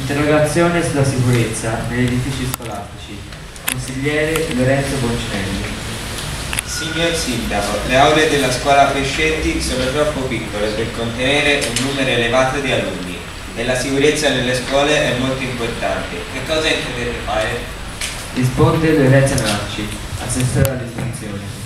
Interrogazione sulla sicurezza negli edifici scolastici. Consigliere Lorenzo Boncinelli. Signor Sindaco, le aule della scuola Pescetti sono troppo piccole per contenere un numero elevato di alunni e la sicurezza nelle scuole è molto importante. Che cosa intendete fare? Risponde Lorenzo Narci, assessore all'istruzione.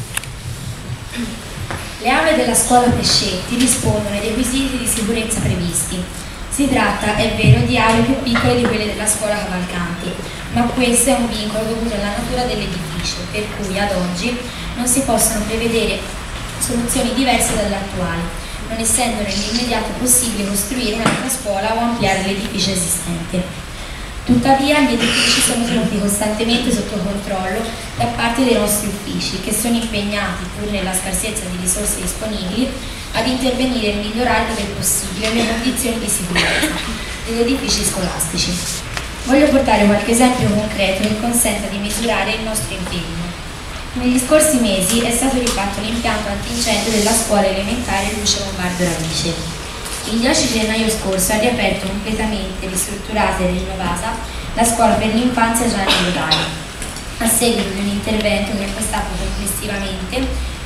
Le aule della scuola Pescetti rispondono ai requisiti di sicurezza previsti. Si tratta, è vero, di aule più piccole di quelle della scuola Cavalcanti, ma questo è un vincolo dovuto alla natura dell'edificio, per cui ad oggi non si possono prevedere soluzioni diverse dalle attuali, non essendo nell'immediato possibile costruire un'altra scuola o ampliare l'edificio esistente. Tuttavia gli edifici sono tenuti costantemente sotto controllo da parte dei nostri uffici, che sono impegnati, pur nella scarsezza di risorse disponibili, ad intervenire e migliorare dove è possibile le condizioni di sicurezza degli edifici scolastici. Voglio portare qualche esempio concreto che consenta di misurare il nostro impegno. Negli scorsi mesi è stato rifatto l'impianto antincendio della scuola elementare Lucio Lombardo Radice. Il 10 gennaio scorso ha riaperto completamente ristrutturata e rinnovata la scuola per l'infanzia Gianni Rodari, a seguito di un intervento che è costato complessivamente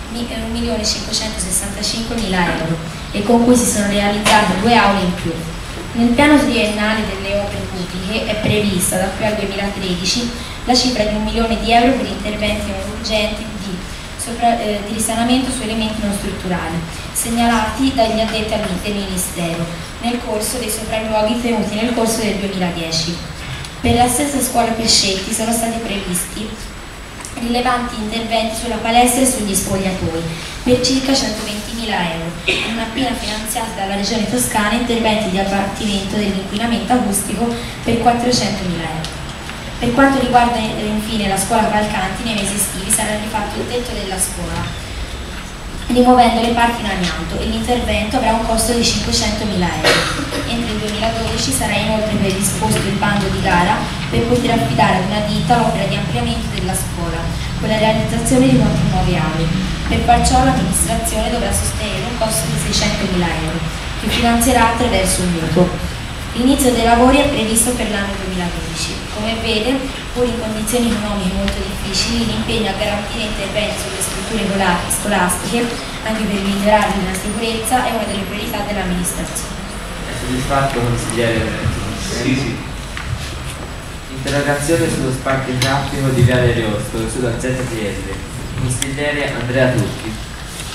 1.565.000 euro e con cui si sono realizzate 2 aule in più. Nel piano triennale delle opere pubbliche è prevista da qui al 2013 la cifra di 1 milione di euro per interventi urgenti di risanamento su elementi non strutturali, segnalati dagli addetti del Ministero nel corso dei sopralluoghi tenuti nel corso del 2010. Per la stessa scuola Pescetti sono stati previsti rilevanti interventi sulla palestra e sugli spogliatoi per circa 120.000 euro, non appena finanziati dalla Regione Toscana interventi di abbattimento dell'inquinamento acustico per 400.000 euro. Per quanto riguarda infine la scuola Cavalcanti, nei mesi estivi sarà rifatto il tetto della scuola, rimuovendo le parti in amianto, e l'intervento avrà un costo di 500.000 euro. Entro il 2012 sarà inoltre predisposto il bando di gara per poter affidare ad una ditta l'opera di ampliamento della scuola, con la realizzazione di molte nuove aule. Per far ciò l'amministrazione dovrà sostenere un costo di 600.000 euro, che finanzierà attraverso un mutuo. L'inizio dei lavori è previsto per l'anno 2012. Come vede, pur in condizioni economiche molto difficili, l'impegno a garantire interventi sulle strutture scolastiche, anche per migliorarne la sicurezza, è una delle priorità dell'amministrazione. È soddisfatto, consigliere Lorenzo? Sì. Interrogazione sullo spartitraffico di Viale Ariosto sulla ZTL. Consigliere Andrea Turchi.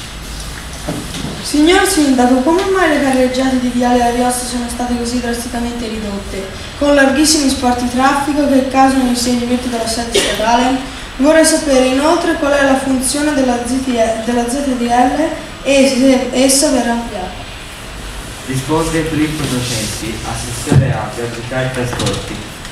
Signor Sindaco, come mai le carreggiate di Viale Ariosto sono state così drasticamente ridotte, con larghissimi spartitraffico che causano l'insegnamento della sede statale? Vorrei sapere inoltre qual è la funzione della ZTL e se essa verrà ampliata. Risponde Filippo Docenti, assessore a viabilità e trasporti.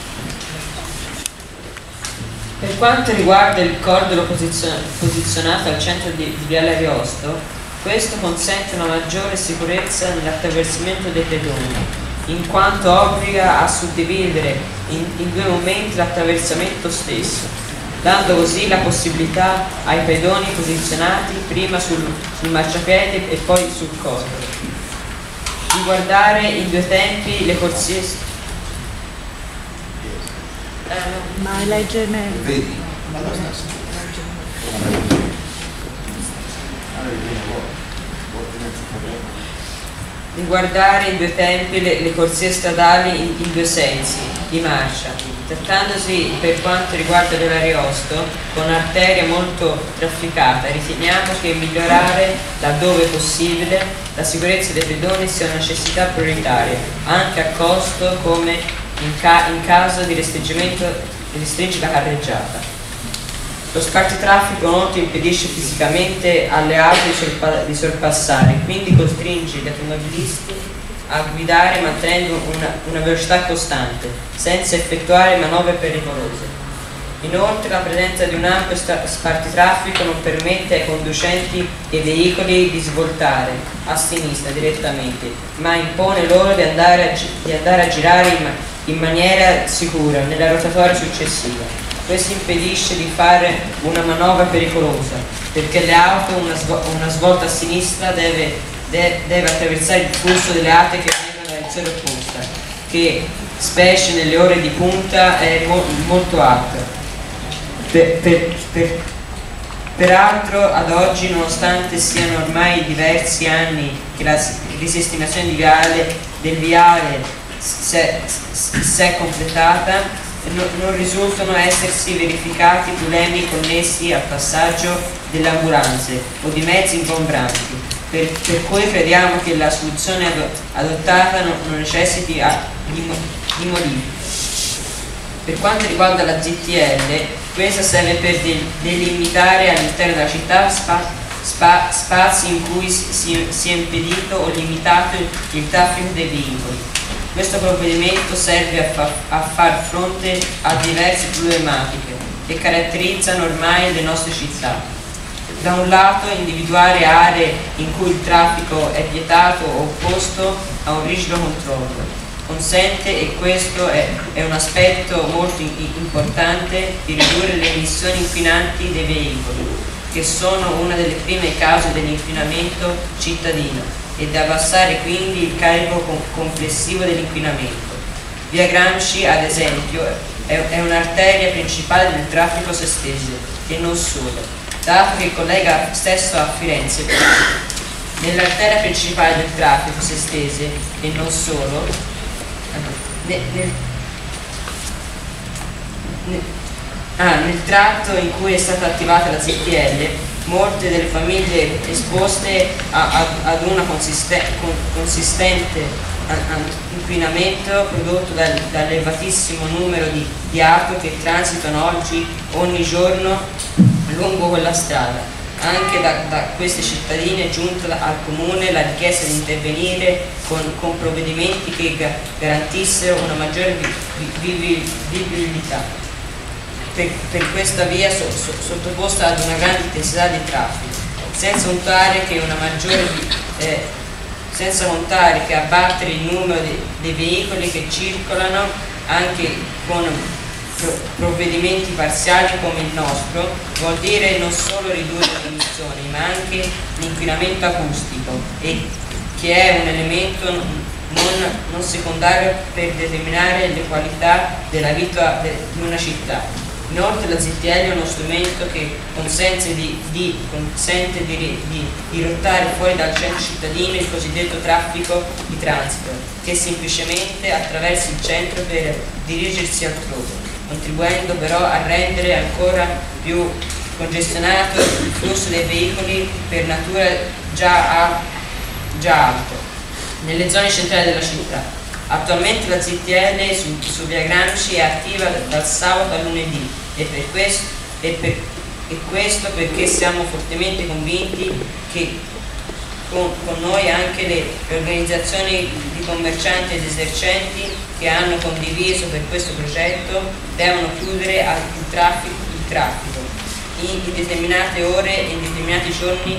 Per quanto riguarda il cordolo posizionato al centro di Viale Ariosto, questo consente una maggiore sicurezza nell'attraversamento dei pedoni, in quanto obbliga a suddividere in 2 momenti l'attraversamento stesso, dando così la possibilità ai pedoni posizionati prima sul marciapiede e poi sul cordolo di guardare in 2 tempi le corsie. Ma legge meglio. Vedi? Di guardare in 2 tempi le corsie stradali in 2 sensi di marcia. Trattandosi, per quanto riguarda l'Ariosto, con un'arteria molto trafficata, riteniamo che migliorare, laddove possibile, la sicurezza dei pedoni sia una necessità prioritaria, anche a costo come in caso di restringere la carreggiata. Lo spartitraffico inoltre impedisce fisicamente alle auto di sorpassare, quindi costringe gli automobilisti a guidare mantenendo una velocità costante, senza effettuare manovre pericolose. Inoltre la presenza di un ampio spartitraffico non permette ai conducenti dei veicoli di svoltare a sinistra direttamente, ma impone loro di andare a girare in maniera sicura nella rotatoria successiva. Questo impedisce di fare una manovra pericolosa, perché le auto, una svolta a sinistra deve attraversare il flusso delle auto che vengono dalla direzione opposta. che specie nelle ore di punta è molto alta. Peraltro ad oggi, nonostante siano ormai diversi anni che la risistemazione del viale si è completata, non risultano essersi verificati problemi connessi al passaggio delle ambulanze o di mezzi ingombranti, per cui crediamo che la soluzione adottata non necessiti di modifiche. Per quanto riguarda la ZTL, questa serve per delimitare all'interno della città spazi in cui si è impedito o limitato il traffico dei veicoli. Questo provvedimento serve a far fronte a diverse problematiche che caratterizzano ormai le nostre città. Da un lato, individuare aree in cui il traffico è vietato o opposto a un rigido controllo. Consente, e questo è un aspetto molto importante, di ridurre le emissioni inquinanti dei veicoli, che sono una delle prime cause dell'inquinamento cittadino, e di abbassare quindi il carico complessivo dell'inquinamento. Via Gramsci, ad esempio, è un'arteria principale del traffico sestese, e non solo, dato che collega stesso a Firenze. Nell'arteria principale del traffico sestese, e non solo, nel tratto in cui è stata attivata la ZTL, molte delle famiglie esposte ad una consistente inquinamento prodotto dall'elevatissimo numero di auto che transitano ogni giorno lungo quella strada. Anche da queste cittadine è giunta al Comune la richiesta di intervenire con provvedimenti che garantissero una maggiore vivibilità per questa via sottoposta ad una grande intensità di traffico, senza contare che abbattere il numero dei veicoli che circolano anche con provvedimenti parziali come il nostro vuol dire non solo ridurre le emissioni, ma anche l'inquinamento acustico, e che è un elemento non secondario per determinare le qualità della vita di una città. Inoltre la ZTL è uno strumento che consente di dirottare fuori dal centro cittadino il cosiddetto traffico di transito, che semplicemente attraversa il centro per dirigersi altrove, contribuendo però a rendere ancora più congestionato il flusso dei veicoli per natura già alto nelle zone centrali della città. Attualmente la ZTL su Via Gramsci è attiva dal sabato al lunedì, e questo perché siamo fortemente convinti che con noi anche le organizzazioni di commercianti ed esercenti che hanno condiviso per questo progetto devono chiudere il traffico in determinate ore e in determinati giorni.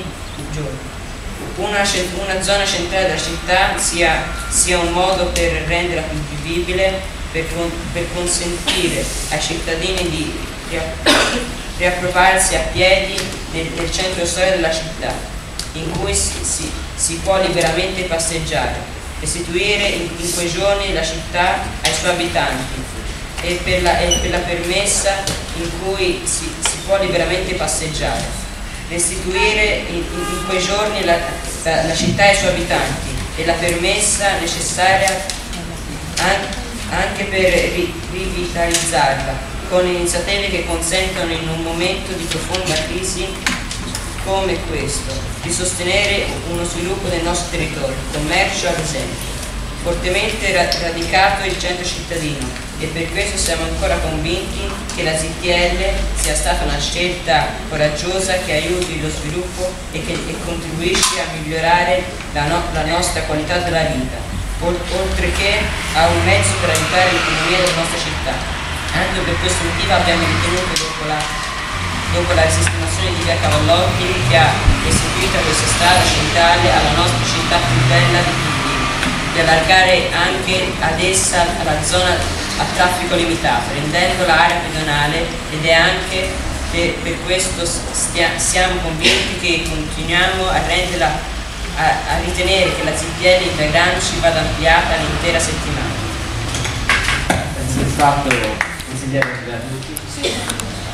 Una zona centrale della città sia un modo per renderla più vivibile, per consentire ai cittadini di riappropriarsi a piedi nel centro storico della città, in cui si può liberamente passeggiare, restituire in quei giorni la città ai suoi abitanti, e per la permessa in cui si può liberamente passeggiare, restituire in quei giorni la città ai suoi abitanti, e la permessa necessaria anche per rivitalizzarla, con iniziative che consentono in un momento di profonda crisi come questo di sostenere uno sviluppo del nostro territorio, commercio ad esempio, fortemente radicato il centro cittadino, e per questo siamo ancora convinti che la ZTL sia stata una scelta coraggiosa che aiuti lo sviluppo e contribuisce a migliorare la nostra qualità della vita, oltre che a un mezzo per aiutare l'economia della nostra città. Anche per questo motivo abbiamo ritenuto, dopo la risistemazione di via Cavallotti, che ha restituito questa strada centrale alla nostra città più bella di tutti, di allargare anche ad essa la zona a traffico limitato, rendendo l'area pedonale, ed è anche per questo siamo convinti che continuiamo a ritenere che la ZTL in Via Gramsci vada ampliata l'intera settimana. Sensato, consigliere Andrea Tutti. Sì.